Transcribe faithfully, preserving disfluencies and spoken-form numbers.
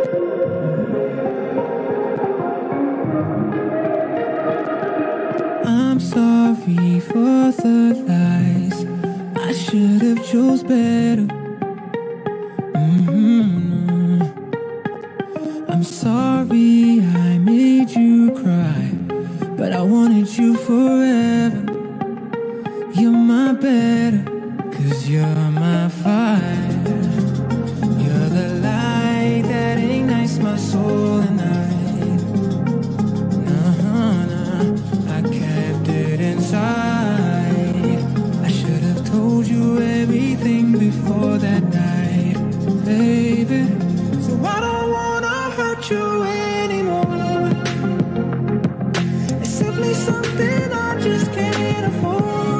I'm sorry for the lies. I should have chose better. Mm-hmm. I'm sorry I made you cry, but I wanted you forever. You're my better, 'cause you're my fire. You're the light that ignites my soul at night. Nah, nah, I kept it inside. I should have told you everything before that night, baby. So I don't wanna hurt you anymore. It's simply something I just can't afford.